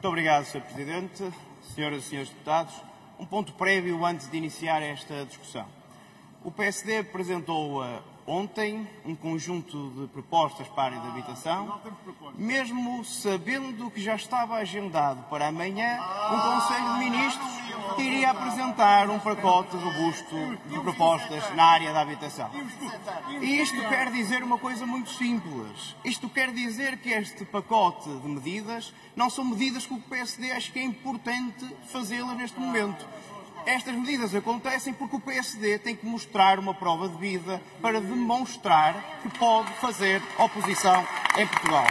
Muito obrigado, Sr. Presidente, Senhoras e Senhores Deputados. Um ponto prévio antes de iniciar esta discussão. O PSD apresentou ontem um conjunto de propostas para a área da habitação, mesmo sabendo que já estava agendado para amanhã um Conselho de Ministros que iria apresentar um pacote robusto de propostas na área da habitação. E isto quer dizer uma coisa muito simples. Isto quer dizer que este pacote de medidas não são medidas que o PSD acha que é importante fazê-las neste momento. Estas medidas acontecem porque o PSD tem que mostrar uma prova de vida para demonstrar que pode fazer oposição em Portugal.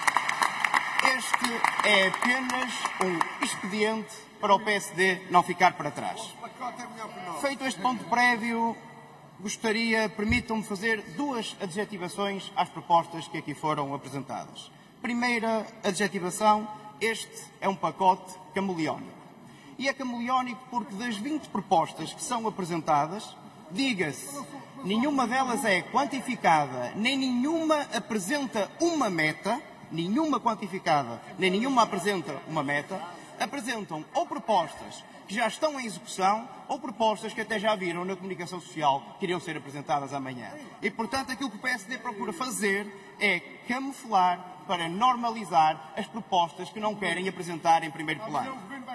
Este é apenas um expediente para o PSD não ficar para trás. Feito este ponto prévio, permitam-me fazer duas adjetivações às propostas que aqui foram apresentadas. Primeira adjetivação, este é um pacote camaleónico. E é camaleónico porque das 20 propostas que são apresentadas, diga-se, nenhuma delas é quantificada, nem nenhuma apresenta uma meta, nenhuma quantificada, nem nenhuma apresenta uma meta, apresentam ou propostas que já estão em execução ou propostas que até já viram na comunicação social que iriam ser apresentadas amanhã. E, portanto, aquilo que o PSD procura fazer é camuflar para normalizar as propostas que não querem apresentar em primeiro plano.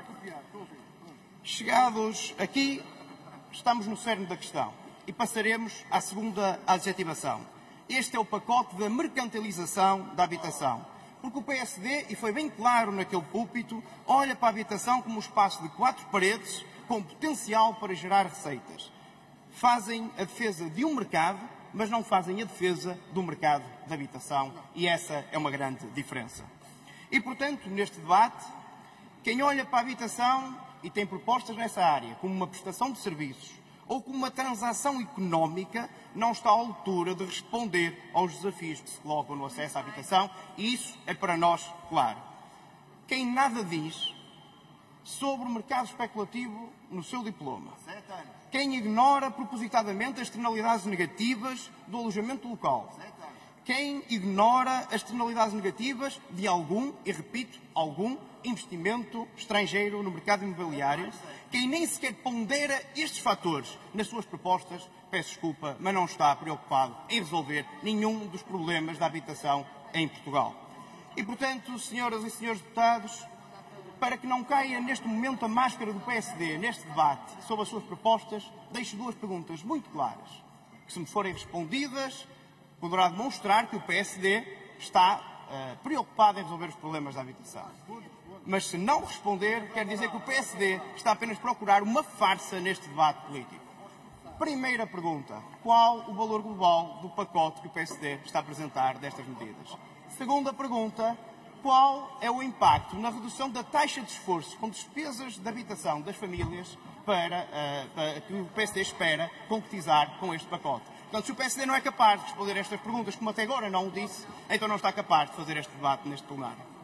Chegados aqui, estamos no cerne da questão e passaremos à segunda adjetivação. Este é o pacote da mercantilização da habitação. Porque o PSD, e foi bem claro naquele púlpito, olha para a habitação como um espaço de 4 paredes com potencial para gerar receitas. Fazem a defesa de um mercado, mas não fazem a defesa do mercado de habitação. E essa é uma grande diferença. E, portanto, neste debate, quem olha para a habitação e tem propostas nessa área, como uma prestação de serviços ou como uma transação económica, não está à altura de responder aos desafios que se colocam no acesso à habitação, e isso é para nós claro. Quem nada diz sobre o mercado especulativo no seu diploma, quem ignora propositadamente as externalidades negativas do alojamento local, quem ignora as externalidades negativas de algum, e repito, algum investimento estrangeiro no mercado imobiliário, quem nem sequer pondera estes fatores nas suas propostas, peço desculpa, mas não está preocupado em resolver nenhum dos problemas da habitação em Portugal. E, portanto, senhoras e senhores deputados, para que não caia neste momento a máscara do PSD neste debate sobre as suas propostas, deixo duas perguntas muito claras, que se me forem respondidas, poderá demonstrar que o PSD está preocupado em resolver os problemas da habitação. Mas se não responder, quer dizer que o PSD está apenas a procurar uma farsa neste debate político. Primeira pergunta, qual o valor global do pacote que o PSD está a apresentar destas medidas? Segunda pergunta, qual é o impacto na redução da taxa de esforço com despesas de habitação das famílias que o PSD espera concretizar com este pacote? Portanto, se o PSD não é capaz de responder estas perguntas, como até agora não o disse, então não está capaz de fazer este debate neste plenário.